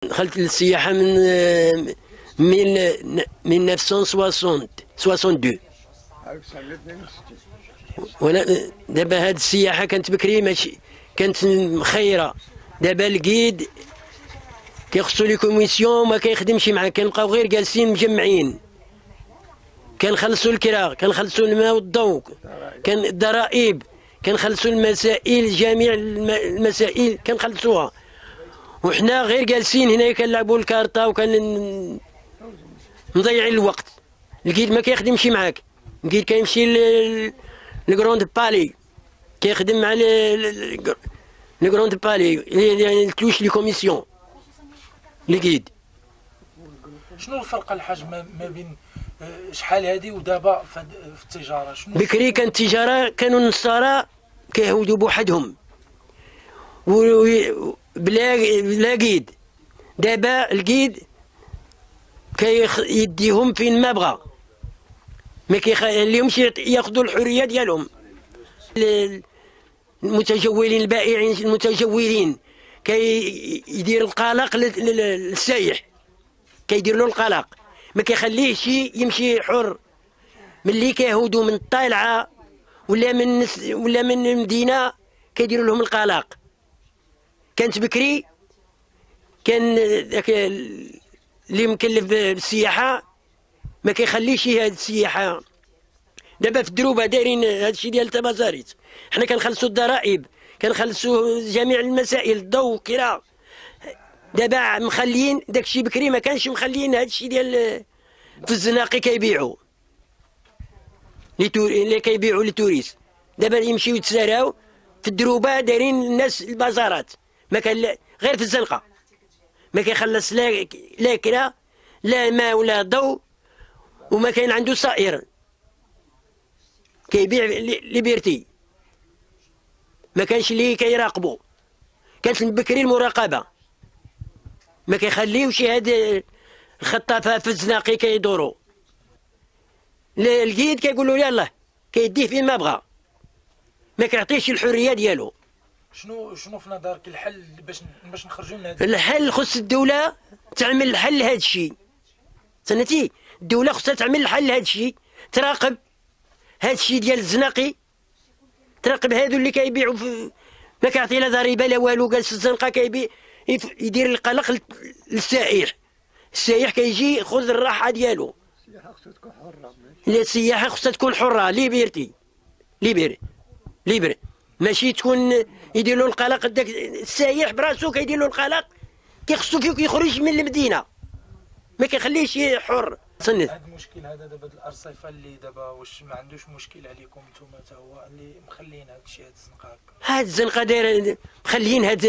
دخلت للسياحة من 1962. وانا دابا هاد السياحة كانت بكري ماشي كانت مخيرة. دابا القيد كيخصو لي كوميسيون ما كيخدمش معاه، كنبقاو غير جالسين مجمعين، كنخلصوا الكرا، كنخلصوا الماء والضوء، كان الضرائب، كنخلصوا المسائل، جميع المسائل كنخلصوها، وحنا غير جالسين هنا كنلعبوا الكارطه مضيعين الوقت. القيد ما كيخدمش معاك، القيد كيمشي لكروند بالي، كيخدم مع لكروند بالي يعني تلوش لي كوميسيون القيد. شنو الفرق الحاج ما بين شحال هادي ودابا في التجاره؟ شنو بكري كانت التجاره كانوا النصارى كيهودوا بوحدهم بلا قيد. دابا القيد كيديهم فين ما بغا، ما كيخليهمش ياخذوا الحريه ديالهم. المتجولين البائعين المتجولين كيدير القلق للسايح، كيدير له القلق، ما كيخليهش يمشي حر. ملي كيهودوا من الطالعه ولا من المدينه كيديروا لهم القلق. كانت بكري كان ذاك اللي مكلف بالسياحه ما كيخليش هاد السياحه. دابا في الدروبه دايرين هادشي ديال التبازاريت، حنا كنخلصوا الضرائب، كنخلصوا جميع المسائل، الضوء، كرا. دابا مخليين داكشي بكري ما كانش مخليين هادشي ديال في الزناقي كيبيعوا اللي كيبيعوا للتوريست. دابا يمشيو يتساراو في الدروبه، دايرين الناس البازارات، ما كان غير في الزنقه، ما كيخلص لا كرا لا ماء ولا ضوء، وما كاين عنده صائر كيبيع ليبرتي، ما كانش اللي كيراقبوا. كانت بكري المراقبه، ما كيخليوش هاد الخطافه في الزناقي كيدوروا. القيد كيقولوا يلاه كيديه فين ما بغا، ما كيعطيش الحريه ديالو. شنو في نظرك الحل باش نخرجوا من هذا الحل؟ خص الدوله تعمل الحل لهذا الشيء. سنتي الدوله خصها تعمل الحل لهذا الشيء، تراقب هذا الشيء ديال الزناقي، تراقب هادو اللي كيبيعوا ما كيعطي لا ضريبه لا والو، جالس الزنقه كيبيع، يدير القلق للسائح. السائح كيجي ياخذ الراحه ديالو. السياحه خصها تكون حره، ليبرتي، ليبر، ماشي تكون يدير له القلق. داك السايح براسو كيدير له القلق، كيخصو يخرج من المدينه، ما كيخليهش حر. هذا المشكل هذا دابا الارصفه اللي دابا واش ما عندوش مشكل عليكم نتوما حتى هو اللي مخلين هذا الشيء، هذا الزنقه هاد الزنقه دايره مخلين هاد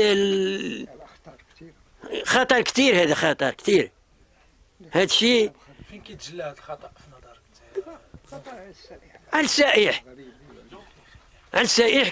خطر كثير، هذا خطر كثير. هاد الشيء فين كيتجلى هذا الخطا في نظرك؟ على السائح، على السائح.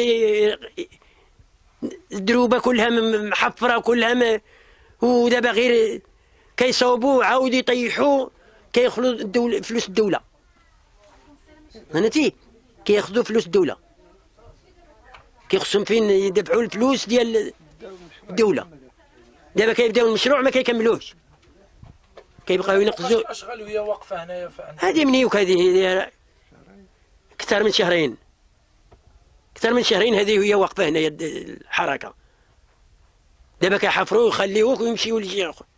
الدروبه كلها محفره كلها ودابا غير كيصاوبوا عاود يطيحوا، كياخذوا الدوله فلوس الدوله. فهمتي؟ كياخذوا فلوس الدوله، كيخصهم فين يدفعوا الفلوس ديال الدوله. دابا كيبداو المشروع ما كيكملوش، كيبقاو ينقزوا. اشغال وهي واقفه هنايا هذه منيوك، هذه اكثر من شهرين، اكثر من شهرين هذه وهي واقفه هنايا الحركه. دابا كيحفروا ويخليوك ويمشيو لشي اخر.